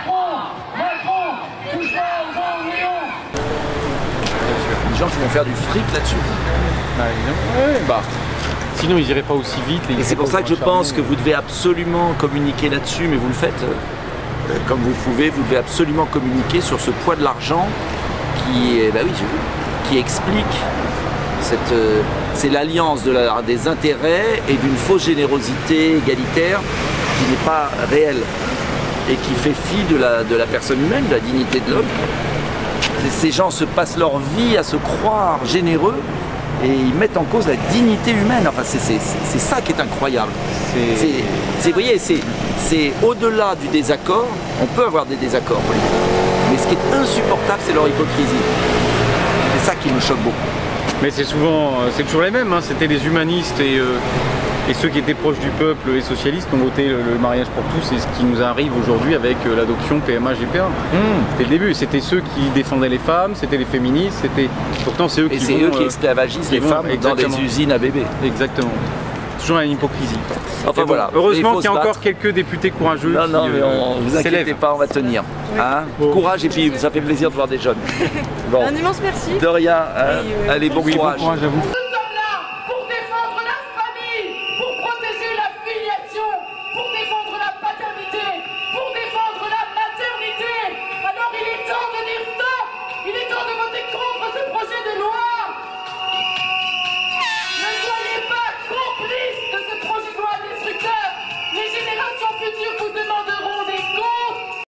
Des gens qui vont faire du fric là-dessus. Ouais, bah, sinon ils iraient pas aussi vite. Et c'est pour ça que je pense que vous devez absolument communiquer là-dessus, mais vous le faites comme vous pouvez, vous devez absolument communiquer sur ce poids de l'argent qui, bah oui, qui explique c'est l'alliance des intérêts et d'une fausse générosité égalitaire qui n'est pas réelle et qui fait fi de la personne humaine, de la dignité de l'homme. Ces gens se passent leur vie à se croire généreux et ils mettent en cause la dignité humaine. Enfin, c'est ça qui est incroyable. Vous voyez, c'est au-delà du désaccord. On peut avoir des désaccords politiques, mais ce qui est insupportable, c'est leur hypocrisie. C'est ça qui me choque beaucoup. Mais c'est toujours les mêmes, hein. C'était les humanistes et ceux qui étaient proches du peuple, les socialistes, qui ont voté le mariage pour tous, et ce qui nous arrive aujourd'hui avec l'adoption PMA-GPA. C'était le début, c'était ceux qui défendaient les femmes, c'était les féministes, pourtant c'est eux qui eux qui esclavagisent les femmes dans des usines à bébés. Exactement. Toujours une hypocrisie. Enfin bon, voilà. Heureusement qu'il y a encore quelques députés courageux. Non, mais vous inquiétez pas, on va tenir. Hein, courage, et puis ça fait plaisir de voir des jeunes. Bon. Un immense merci. De rien. Allez, bon courage. Bon courage à vous.